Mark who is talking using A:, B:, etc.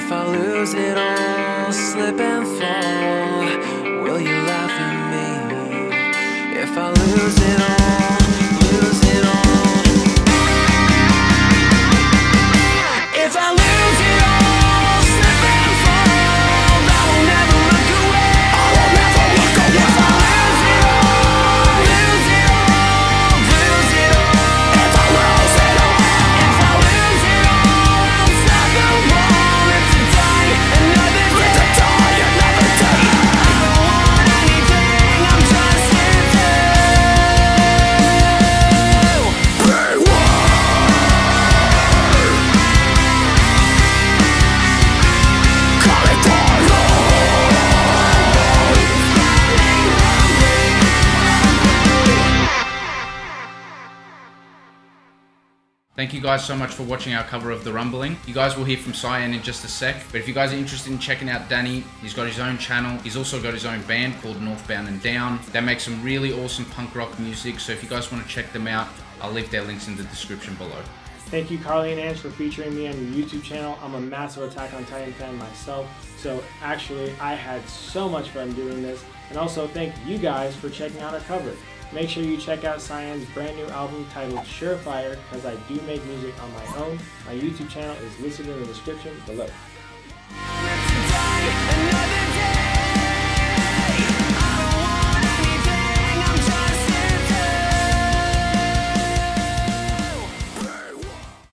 A: If I lose it all, slip and fall, will you laugh at me? If I lose it all, lose it all. If I lose it all, slip and fall, I will never look away. I will never look away. If I lose it all, lose it all, lose it all. If I lose it all, if I lose it all, I'll stop the wall. Live to die another day. Live to die another day. I don't want anything, I'm just here to be one.
B: Thank you guys so much for watching our cover of The Rumbling. You guys will hear from Cyan in just a sec, but if you guys are interested in checking out Danny, he's got his own channel. He's also got his own band called Northbound and Down. They make some really awesome punk rock music, so if you guys want to check them out, I'll leave their links in the description below.
C: Thank you, Carly and Ange, for featuring me on your YouTube channel. I'm a massive Attack on Titan fan myself, so actually I had so much fun doing this. And also thank you guys for checking out our cover. Make sure you check out Cyan's brand new album titled Surefire, because I do make music on my own. My YouTube channel is listed in the description below.